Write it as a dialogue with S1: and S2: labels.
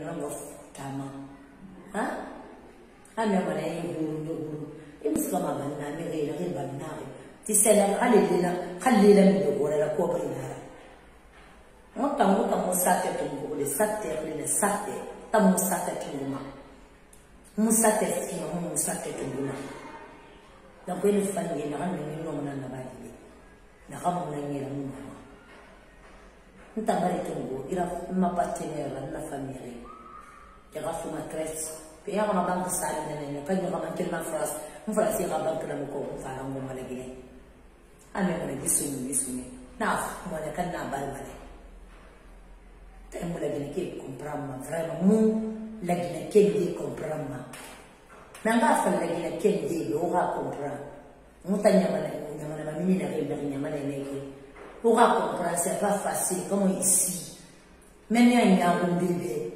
S1: nango tama ha ana mana yuru imusama banna me gira ke banna ti sela khalila mi do wala ko ba inara ngota musate tungu le sate le sate tamu sate tungu musate fi musate tungu na kweli fanye na ngani no mwana na bali na kama mnanyira mungu ntabari tungu ira mapatenera na famille ya gafuma tres pe ya ma bank sala nene kanyo kama kelma fras mfrasi ya bank na mko mfara ngoma legine ame kana gisuni na mwana kana balbale temu legine ke comprama vraiment mu legine ke di comprama nanga fa legine ke di lo ga comprama mutanya mana mimi na ke nyama na neke. Pour comprendre, c'est pas facile, comme ici. Même il y a un bébé,